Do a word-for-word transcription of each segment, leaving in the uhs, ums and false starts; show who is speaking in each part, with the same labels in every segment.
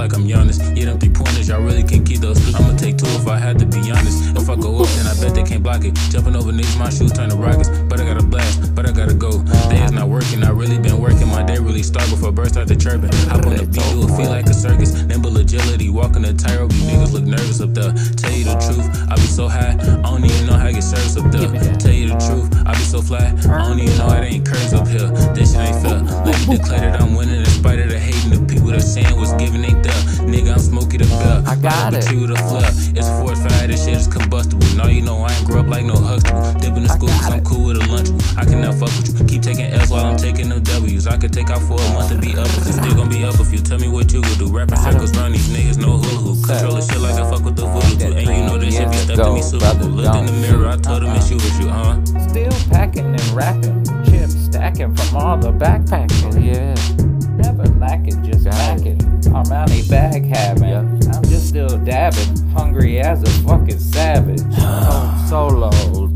Speaker 1: like I'm Giannis. Yeah, them three pointers, y'all really can't keep those. I'ma take two if I had to be honest. If I go up, then I bet they can't block it. Jumping over niggas, my shoes turn to rockets. But I gotta blast, but I gotta go. Day is not working, I really been working. My day really start before birds start to chirping. Hop on the beat, do it feel like a circus. Nimble agility, walking the tightrope. You niggas look nervous up there. Tell you the truth, I be so high, I don't even know how I get service up there. Tell you the truth, I be so fly, I don't even know how they ain't curves up here. This shit ain't fair. Let me declare that I'm winning in spite of the hating. The people that saying what's giving ain't there. Nigga, I'm Smokey the Bell.
Speaker 2: I got it.
Speaker 1: You the flare. It's force fire, this shit is combustible. Now you know I ain't grow up like no Huxtable. Dipping the school cause I'm cool with a lunch. I can not fuck with you. Keep taking L's while I'm taking them W's. I could take out for a month and be up. It's still gonna be up if you tell me what you would do. Rapping circles round these niggas, no hula hoop. Control the shit like I fuck with the voodoo too. And you know this shit be stuck to me super cool. Looked in the mirror, I told him it's you, it's you, huh?
Speaker 2: Still packing and rapping, chips stacking from all the backpacking. Yeah, never lacking, just lacking. Armani bag having. I'm just still dabbing, hungry as a fucking savage. Oh, solos.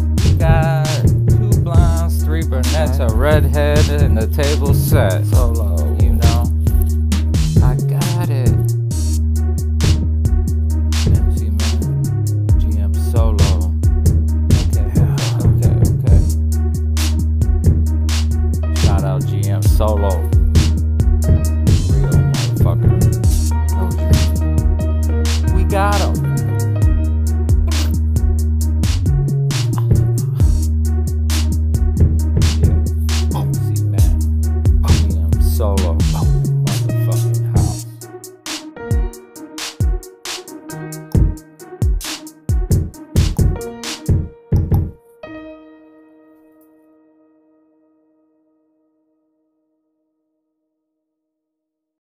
Speaker 2: Got two blondes, three brunettes, a redhead, and the table set. Solo.